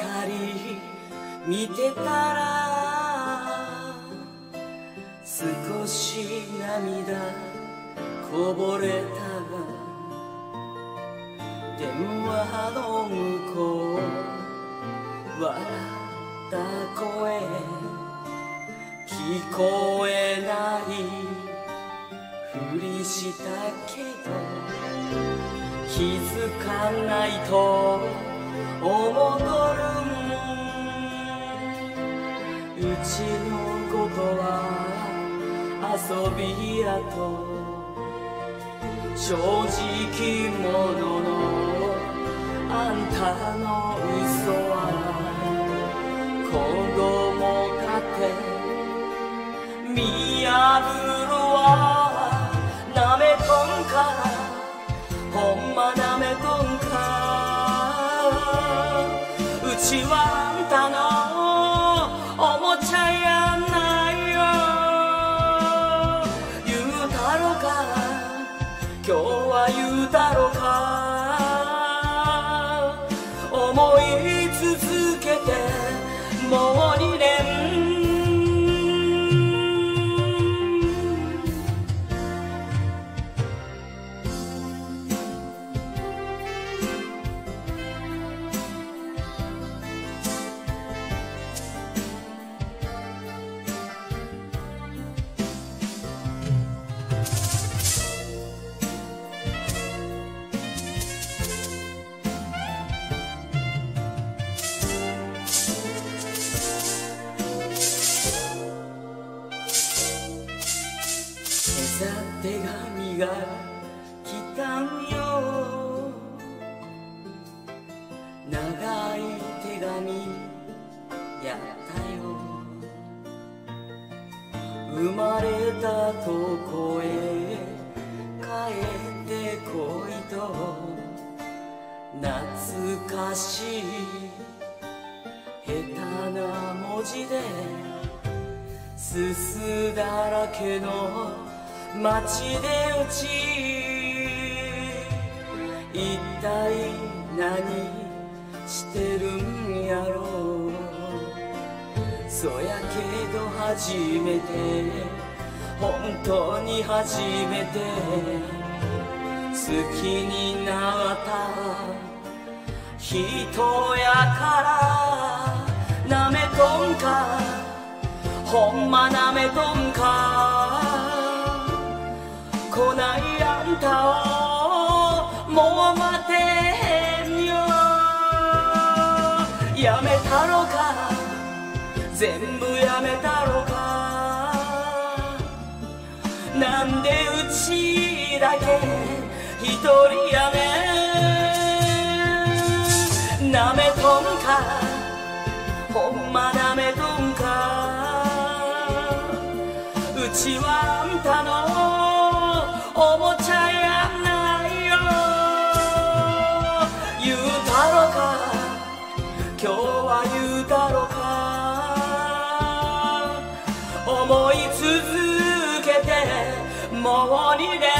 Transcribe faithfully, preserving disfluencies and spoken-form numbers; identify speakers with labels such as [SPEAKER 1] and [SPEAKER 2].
[SPEAKER 1] り見てたら少し涙こぼれたが電話の向こう笑った声聞こえないふりしたけど気づかないと思っとるんうちのことは遊びやと正直者のあんたの嘘は子供かて見破るわなめとんかほんまなめとんかうちはあんたのおもちゃやないよ言うたろか今日は言うたろか思い続けてもうにねん手紙が来たんよ長い手紙やったよ生まれたとこへ帰ってこいと懐かしい下手な文字ですすだらけの街でうち一体何してるんやろそやけど初めて本当に初めて好きになった人やからなめとんかほんまなめとんか来ないあんたをもう待てへんよやめたろか全部やめたろかなんでうちだけ一人やねんなめとんかほんまなめとんかうちはあんたのおもちゃやないよ言うたろか今日は言うたろか思い続けてもうにねん